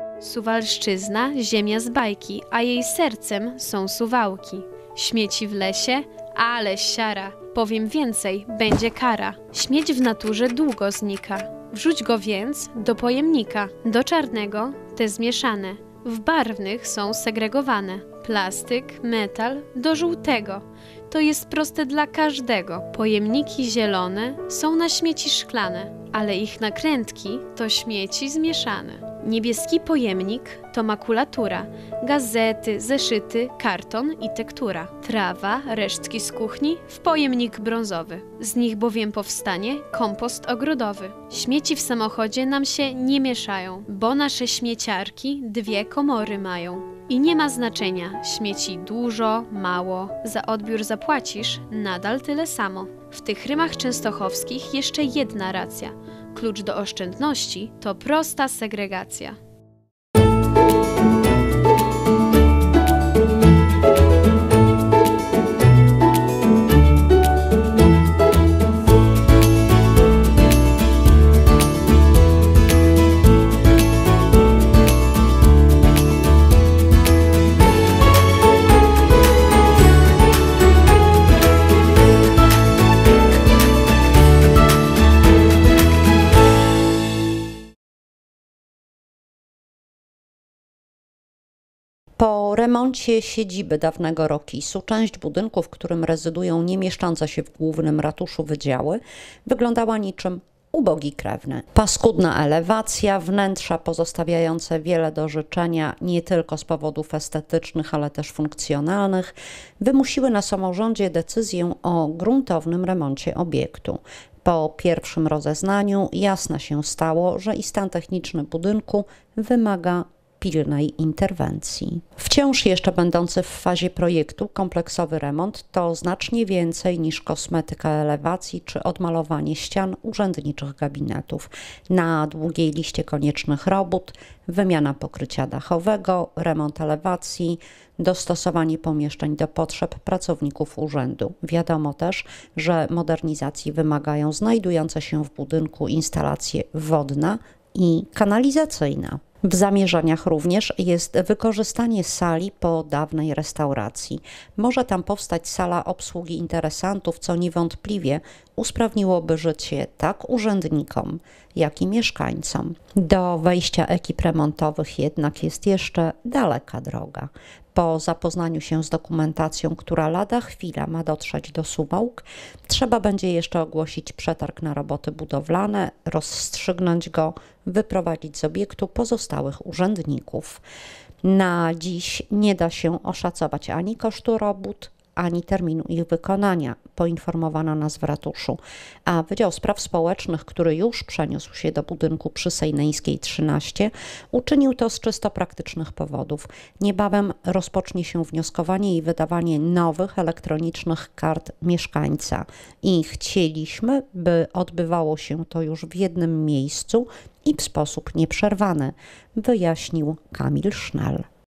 Suwalszczyzna, ziemia z bajki, a jej sercem są Suwałki. Śmieci w lesie, ale siara. Powiem więcej, będzie kara. Śmieć w naturze długo znika. Wrzuć go więc do pojemnika. Do czarnego te zmieszane. W barwnych są segregowane. Plastyk, metal do żółtego. To jest proste dla każdego. Pojemniki zielone są na śmieci szklane, ale ich nakrętki to śmieci zmieszane. Niebieski pojemnik to makulatura, gazety, zeszyty, karton i tektura. Trawa, resztki z kuchni w pojemnik brązowy. Z nich bowiem powstanie kompost ogrodowy. Śmieci w samochodzie nam się nie mieszają, bo nasze śmieciarki 2 komory mają. I nie ma znaczenia, śmieci dużo, mało, za odbiór zapłacisz nadal tyle samo. W tych rymach częstochowskich jeszcze jedna racja. Klucz do oszczędności to prosta segregacja. Po remoncie siedziby dawnego ROKiS-u część budynku, w którym rezydują nie mieszczące się w głównym ratuszu wydziały, wyglądała niczym ubogi krewny. Paskudna elewacja, wnętrza pozostawiające wiele do życzenia nie tylko z powodów estetycznych, ale też funkcjonalnych, wymusiły na samorządzie decyzję o gruntownym remoncie obiektu. Po pierwszym rozeznaniu jasne się stało, że i stan techniczny budynku wymaga pilnej interwencji. Wciąż jeszcze będący w fazie projektu kompleksowy remont to znacznie więcej niż kosmetyka elewacji czy odmalowanie ścian urzędniczych gabinetów. Na długiej liście koniecznych robót wymiana pokrycia dachowego, remont elewacji, dostosowanie pomieszczeń do potrzeb pracowników urzędu. Wiadomo też, że modernizacji wymagają znajdujące się w budynku instalacje wodna i kanalizacyjna. W zamierzeniach również jest wykorzystanie sali po dawnej restauracji. Może tam powstać sala obsługi interesantów, co niewątpliwie usprawniłoby życie tak urzędnikom, jak i mieszkańcom. Do wejścia ekip remontowych jednak jest jeszcze daleka droga. Po zapoznaniu się z dokumentacją, która lada chwila ma dotrzeć do Suwałk, trzeba będzie jeszcze ogłosić przetarg na roboty budowlane, rozstrzygnąć go, wyprowadzić z obiektu pozostałych urzędników. Na dziś nie da się oszacować ani kosztu robót, ani terminu ich wykonania, poinformowano nas w ratuszu, a Wydział Spraw Społecznych, który już przeniósł się do budynku przy Sejneńskiej 13, uczynił to z czysto praktycznych powodów. Niebawem rozpocznie się wnioskowanie i wydawanie nowych elektronicznych kart mieszkańca i chcieliśmy, by odbywało się to już w jednym miejscu i w sposób nieprzerwany, wyjaśnił Kamil Sznel.